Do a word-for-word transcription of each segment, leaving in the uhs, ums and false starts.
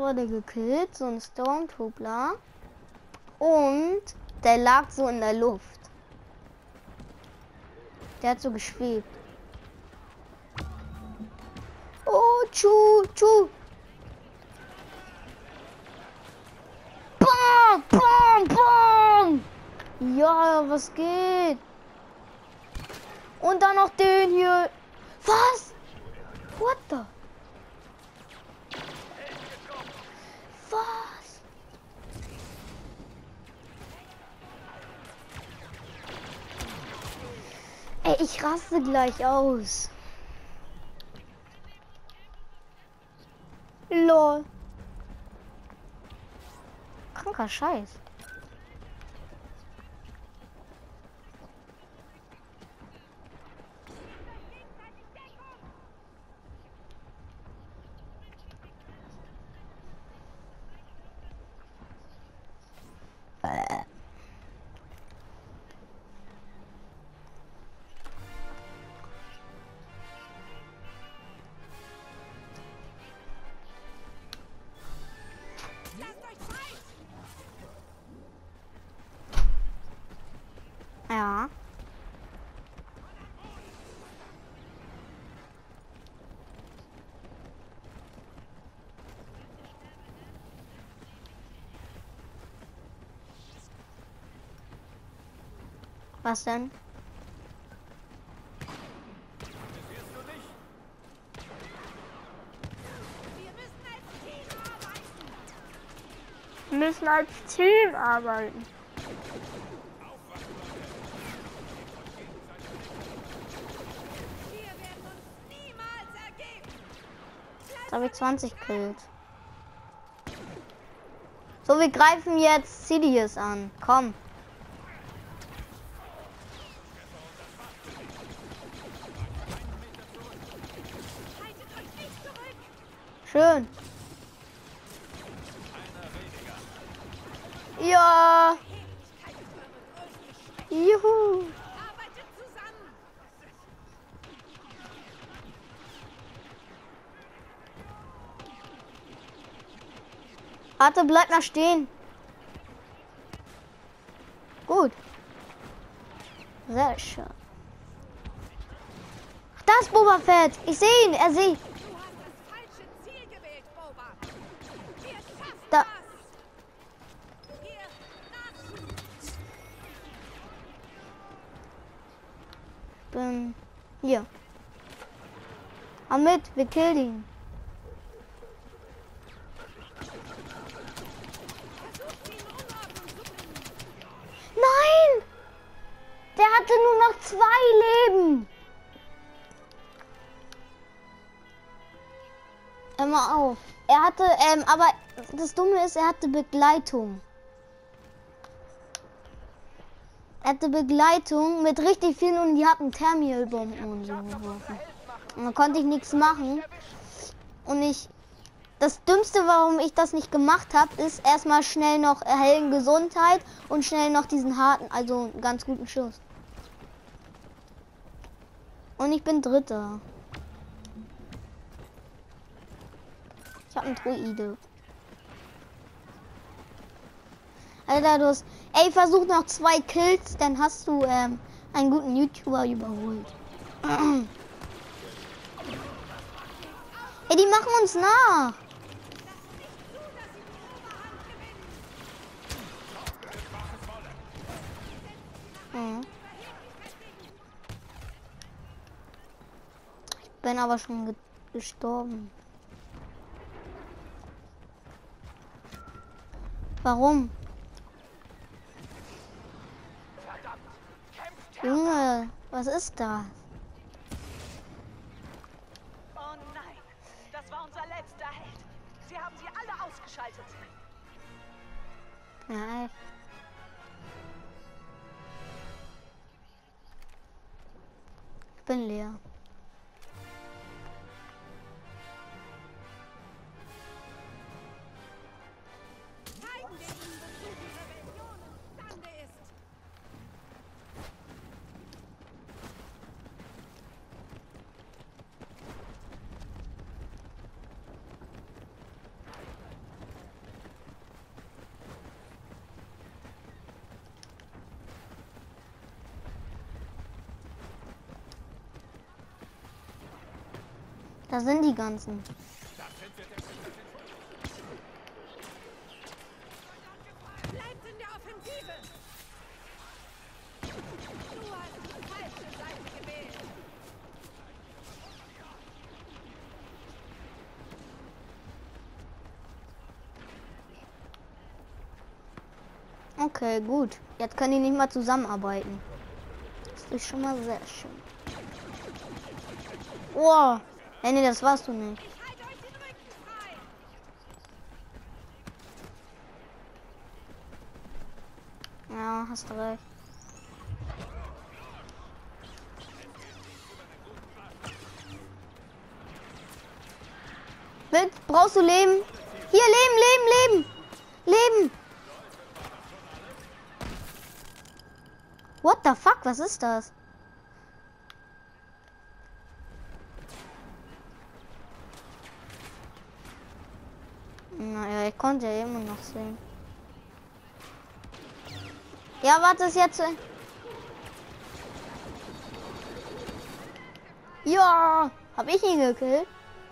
wurde gekillt, so ein Stormtrooper. Und der lag so in der Luft. Der hat so geschwebt. Oh, tschu, tschu. Bam, bam, bam. Ja, was geht? Und dann noch den hier. Was? What the? Was? Ey, ich raste gleich aus. Lol. Kranker Scheiß. Ja. Was denn? Wir müssen als Team arbeiten. Jetzt habe ich zwanzig Kills. So, wir greifen jetzt Sidious an. Komm. Schön. Ja. Juhu. Warte, bleib mal stehen. Gut. Sehr schön. Da ist Boba Fett. Ich sehe ihn. Er sieht. Da. Bin hier. Komm mit, wir killen ihn. Nein! Der hatte nur noch zwei Leben. Hör mal auf. Er hatte, ähm, aber das Dumme ist, er hatte Begleitung. Er hatte Begleitung mit richtig vielen und die hatten Thermalbomben und so geworfen. Und da konnte ich nichts machen. Und ich, das Dümmste, warum ich das nicht gemacht habe, ist erstmal schnell noch erhellen Gesundheit und schnell noch diesen harten, also einen ganz guten Schuss. Und ich bin Dritter. Ich habe einen Druide. Alter, du hast... Ey, versuch noch zwei Kills, dann hast du ähm, einen guten YouTuber überholt. Ey, die machen uns nach. Hm. Ich bin aber schon ge gestorben. Warum? Junge, was ist das? Oh nein, das war unser letzter Held. Sie haben sie alle ausgeschaltet. Ja, echt. Ich bin leer. Da sind die ganzen. Bleibt in der Offensive! Du hast die falsche Seite gewählt! Okay, gut. Jetzt können die nicht mal zusammenarbeiten. Das ist schon mal sehr schön. Oh, nee, nee, das warst du nicht. Ich halte euch den Rücken frei! Ja, hast du recht. Willst, brauchst du Leben? Hier, Leben, Leben, Leben! Leben! What the fuck, was ist das? Naja, ich konnte ja immer noch sehen. Ja, warte, ist jetzt. Ja, hab ich ihn gekillt?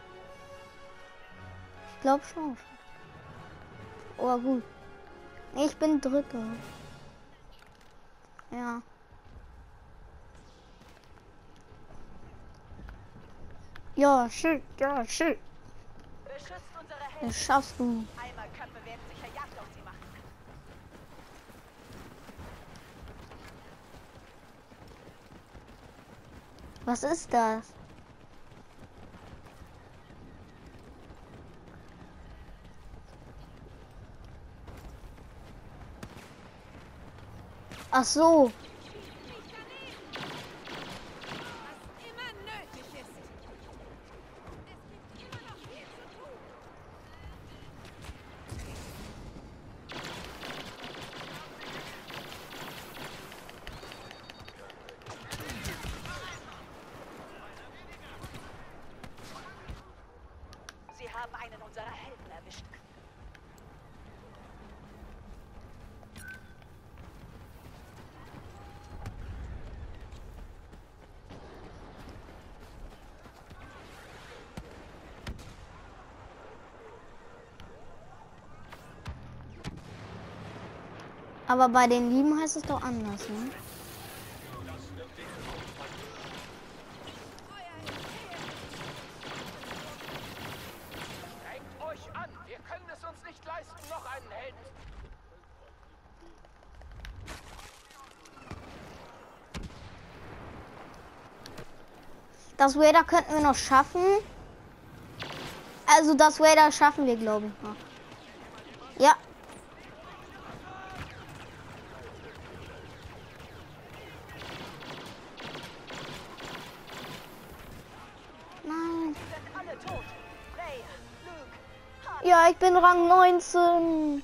Ich glaube schon. Oh, gut. Ich bin Dritter. Ja. Ja, schön, ja, schön. Beschützt unsere Helden. Das schaffst du. Eimerköpfe werden sicher Jagd auf sie machen. Was ist das? Ach so. Was immer nötig ist! Es gibt immer noch viel zu tun! Sie haben einen unserer Helden erwischt. Aber bei den Lieben heißt es doch anders, ne? Strengt euch an! Wir können es uns nicht leisten, noch einen Helden. Das Raider könnten wir noch schaffen. Also das Raider schaffen wir, glaube ich, noch. Ja. Nein. Sie sind alle tot. Leia, Luke, Han. Ja, ich bin Rang neunzehn.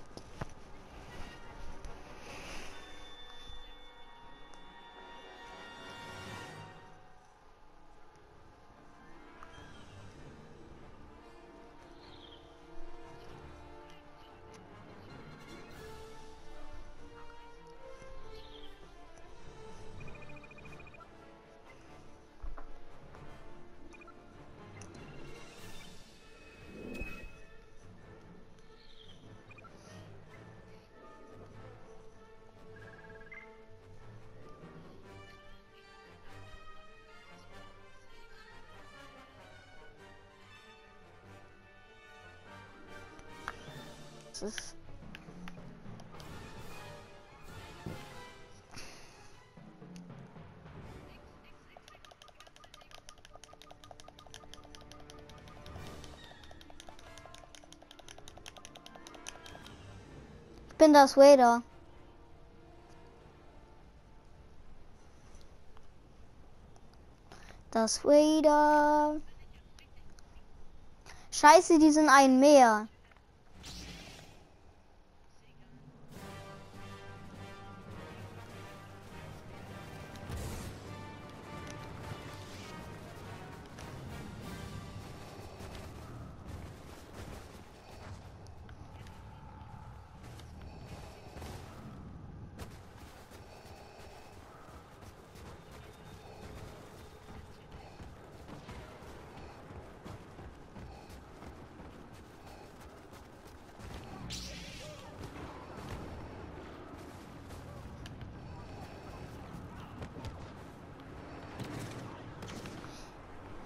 Das ist ich bin das Raider. Das Raider. Scheiße, die sind ein Meer.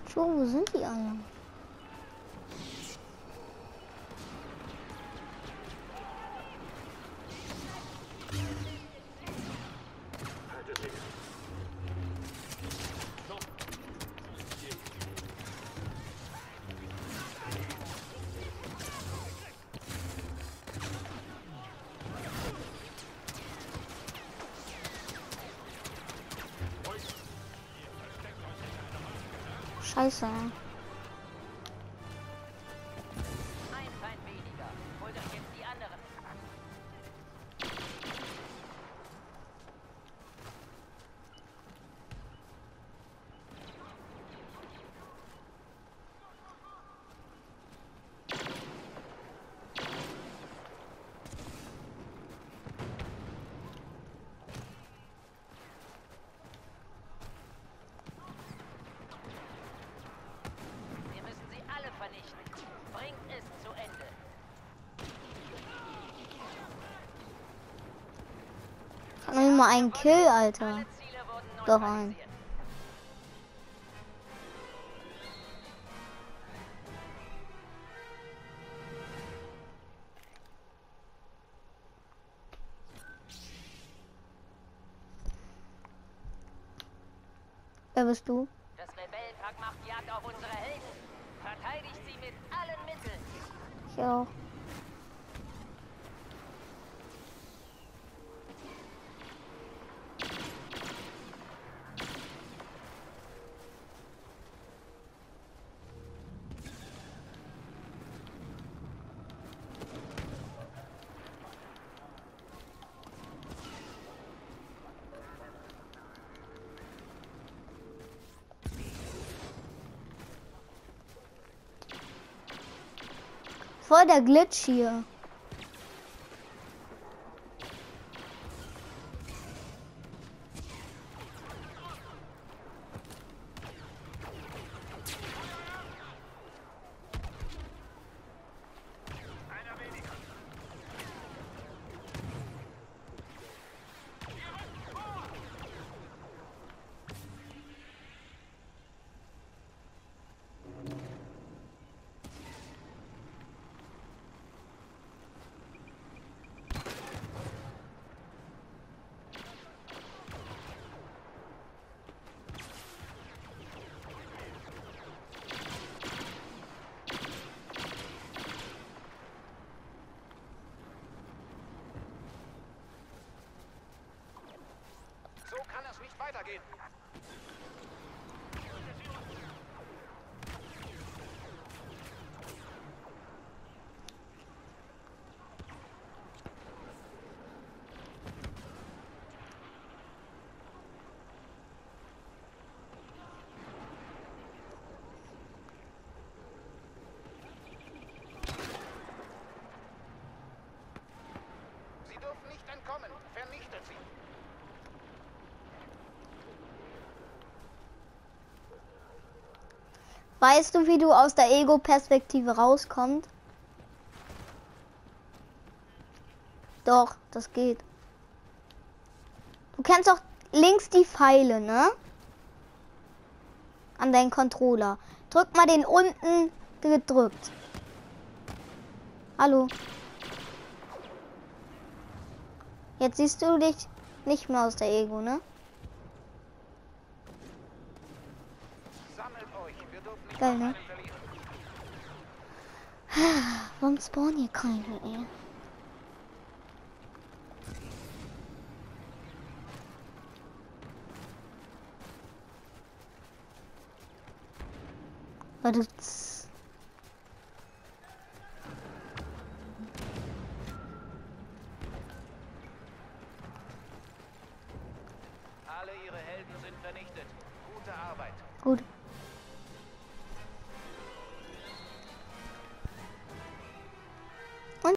So, wo sind die alle? Scheiße. Ein Feind weniger. Holt euch jetzt die anderen. Wir müssen sie alle vernichten. Bringt es zu Ende. Kann doch nicht mal einen Kill, Alter. Alle Ziele wurden Doch neutralisiert. ein. Wer bist du? Das Rebellenpack macht Jagd auf unsere Helden. Verteidigt sie mit allen Mitteln. Ich auch. Voll der Glitch hier. So kann es nicht weitergehen. Sie dürfen nicht entkommen. Vernichtet sie. Weißt du, wie du aus der Ego-Perspektive rauskommst? Doch, das geht. Du kennst doch links die Pfeile, ne? An deinen Controller. Drück mal den unten gedrückt. Hallo. Jetzt siehst du dich nicht mehr aus der Ego, ne? Sammelt euch. Wir dürfen nicht Geil, noch ne? einen verlieren. Warum spawnen hier keine, ey? Weil du